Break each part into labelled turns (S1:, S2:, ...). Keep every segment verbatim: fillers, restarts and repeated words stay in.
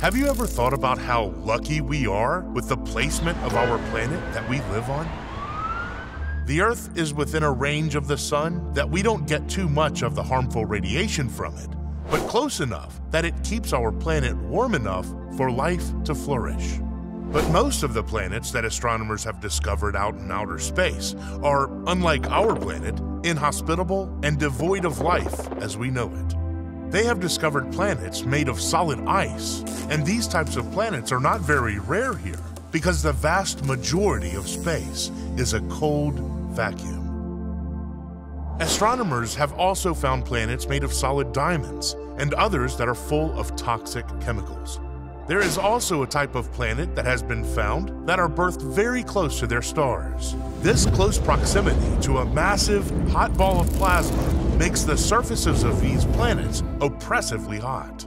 S1: Have you ever thought about how lucky we are with the placement of our planet that we live on? The Earth is within a range of the Sun that we don't get too much of the harmful radiation from it, but close enough that it keeps our planet warm enough for life to flourish. But most of the planets that astronomers have discovered out in outer space are, unlike our planet, inhospitable and devoid of life as we know it. They have discovered planets made of solid ice, and these types of planets are not very rare here because the vast majority of space is a cold vacuum. Astronomers have also found planets made of solid diamonds and others that are full of toxic chemicals. There is also a type of planet that has been found that are birthed very close to their stars. This close proximity to a massive, hot ball of plasma makes the surfaces of these planets oppressively hot.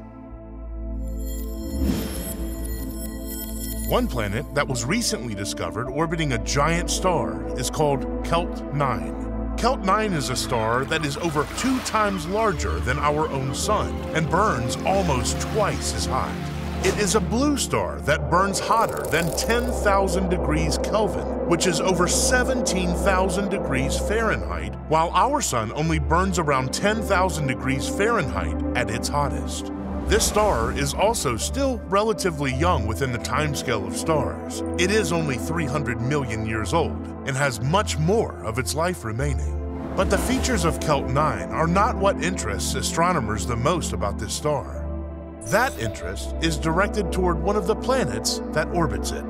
S1: One planet that was recently discovered orbiting a giant star is called KELT nine. KELT nine is a star that is over two times larger than our own Sun and burns almost twice as hot. It is a blue star that burns hotter than ten thousand degrees Kelvin, which is over seventeen thousand degrees Fahrenheit, while our Sun only burns around ten thousand degrees Fahrenheit at its hottest. This star is also still relatively young within the timescale of stars. It is only three hundred million years old and has much more of its life remaining. But the features of KELT nine are not what interests astronomers the most about this star. That interest is directed toward one of the planets that orbits it.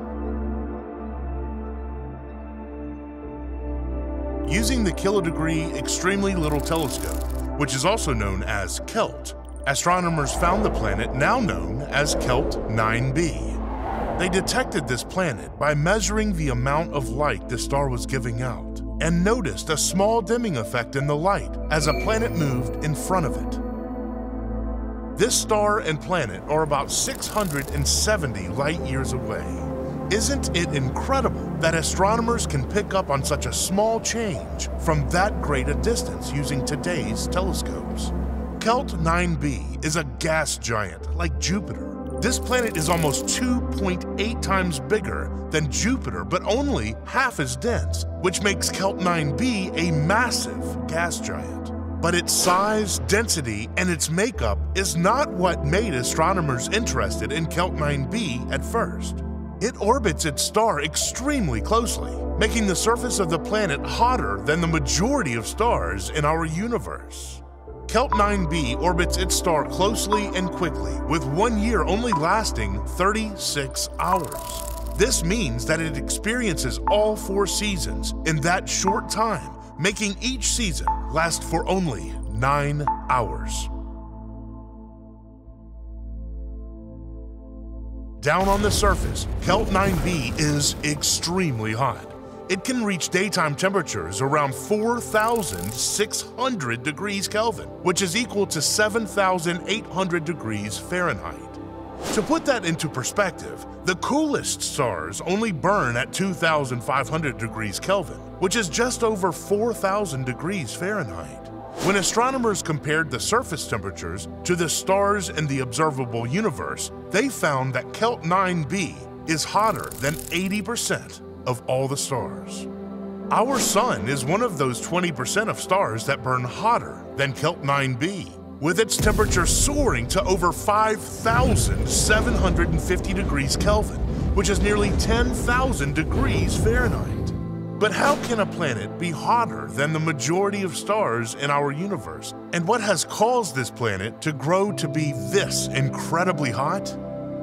S1: Using the kilodegree extremely little telescope, which is also known as KELT, astronomers found the planet now known as KELT nine b. They detected this planet by measuring the amount of light the star was giving out and noticed a small dimming effect in the light as a planet moved in front of it. This star and planet are about six hundred seventy light years away. Isn't it incredible that astronomers can pick up on such a small change from that great a distance using today's telescopes? KELT nine b is a gas giant like Jupiter. This planet is almost two point eight times bigger than Jupiter, but only half as dense, which makes KELT nine b a massive gas giant. But its size, density, and its makeup is not what made astronomers interested in KELT nine b at first. It orbits its star extremely closely, making the surface of the planet hotter than the majority of stars in our universe. KELT nine b orbits its star closely and quickly, with one year only lasting thirty-six hours. This means that it experiences all four seasons in that short time, making each season last for only nine hours. Down on the surface, KELT nine b is extremely hot. It can reach daytime temperatures around four thousand six hundred degrees Kelvin, which is equal to seven thousand eight hundred degrees Fahrenheit. To put that into perspective, the coolest stars only burn at two thousand five hundred degrees Kelvin, which is just over four thousand degrees Fahrenheit. When astronomers compared the surface temperatures to the stars in the observable universe, they found that KELT nine b is hotter than eighty percent of all the stars. Our Sun is one of those twenty percent of stars that burn hotter than KELT nine b, with its temperature soaring to over five thousand seven hundred fifty degrees Kelvin, which is nearly ten thousand degrees Fahrenheit. But how can a planet be hotter than the majority of stars in our universe? And what has caused this planet to grow to be this incredibly hot?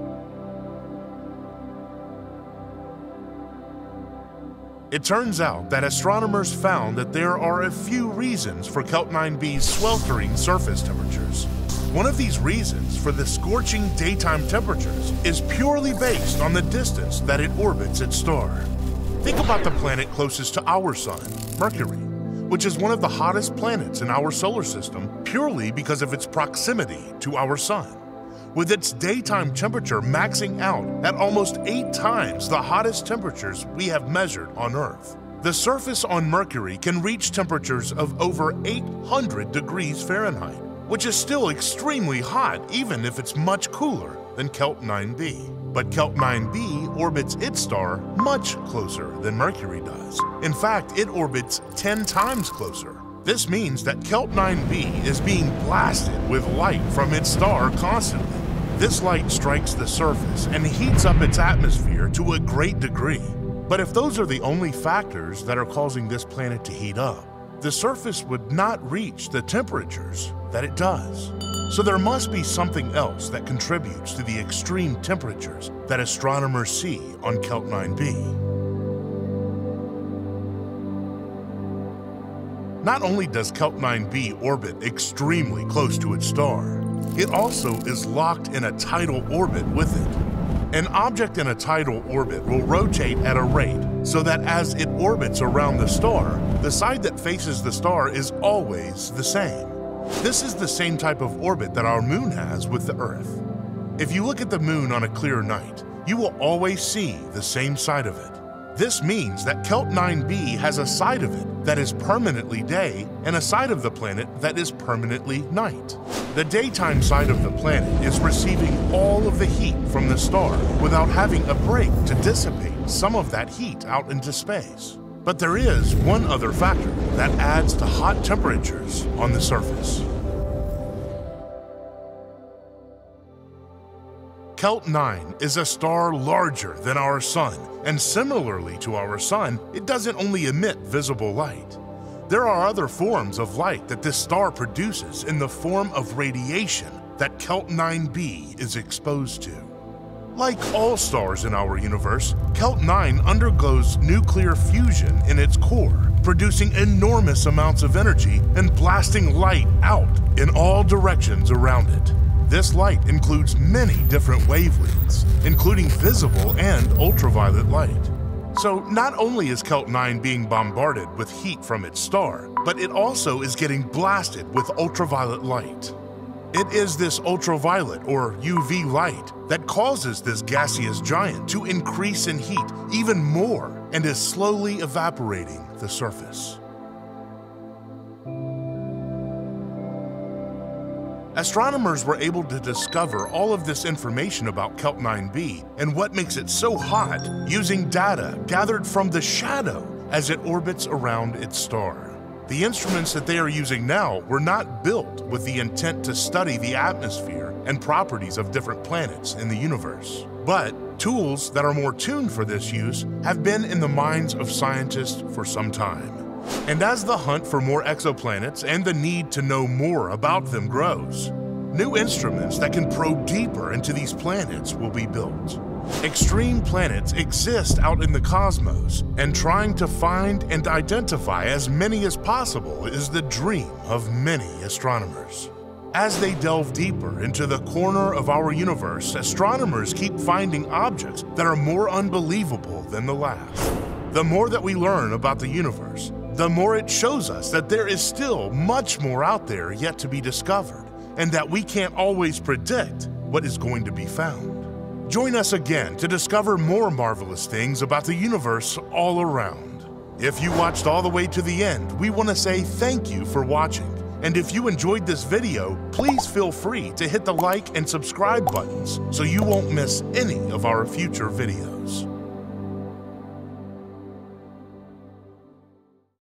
S1: It turns out that astronomers found that there are a few reasons for KELT nine b's sweltering surface temperatures. One of these reasons for the scorching daytime temperatures is purely based on the distance that it orbits its star. Think about the planet closest to our Sun, Mercury, which is one of the hottest planets in our solar system purely because of its proximity to our Sun. With its daytime temperature maxing out at almost eight times the hottest temperatures we have measured on Earth. The surface on Mercury can reach temperatures of over eight hundred degrees Fahrenheit, which is still extremely hot even if it's much cooler than KELT nine b. But KELT nine b orbits its star much closer than Mercury does. In fact, it orbits ten times closer. This means that KELT nine b is being blasted with light from its star constantly. This light strikes the surface and heats up its atmosphere to a great degree. But if those are the only factors that are causing this planet to heat up, the surface would not reach the temperatures that it does. So there must be something else that contributes to the extreme temperatures that astronomers see on KELT nine b. Not only does KELT nine b orbit extremely close to its star, it also is locked in a tidal orbit with it. An object in a tidal orbit will rotate at a rate so that as it orbits around the star, the side that faces the star is always the same. This is the same type of orbit that our moon has with the Earth. If you look at the moon on a clear night, you will always see the same side of it. This means that KELT nine b has a side of it that is permanently day and a side of the planet that is permanently night. The daytime side of the planet is receiving all of the heat from the star without having a break to dissipate some of that heat out into space. But there is one other factor that adds to hot temperatures on the surface. KELT nine is a star larger than our Sun, and similarly to our Sun, it doesn't only emit visible light. There are other forms of light that this star produces in the form of radiation that KELT nine b is exposed to. Like all stars in our universe, KELT nine undergoes nuclear fusion in its core, producing enormous amounts of energy and blasting light out in all directions around it. This light includes many different wavelengths, including visible and ultraviolet light. So not only is KELT nine being bombarded with heat from its star, but it also is getting blasted with ultraviolet light. It is this ultraviolet, or U V light, that causes this gaseous giant to increase in heat even more and is slowly evaporating the surface. Astronomers were able to discover all of this information about KELT nine b and what makes it so hot using data gathered from the shadow as it orbits around its star. The instruments that they are using now were not built with the intent to study the atmosphere and properties of different planets in the universe, but tools that are more tuned for this use have been in the minds of scientists for some time. And as the hunt for more exoplanets and the need to know more about them grows, new instruments that can probe deeper into these planets will be built. Extreme planets exist out in the cosmos, and trying to find and identify as many as possible is the dream of many astronomers. As they delve deeper into the corner of our universe, astronomers keep finding objects that are more unbelievable than the last. The more that we learn about the universe, the more it shows us that there is still much more out there yet to be discovered, and that we can't always predict what is going to be found. Join us again to discover more marvelous things about the universe all around. If you watched all the way to the end, we want to say thank you for watching. And if you enjoyed this video, please feel free to hit the like and subscribe buttons so you won't miss any of our future videos.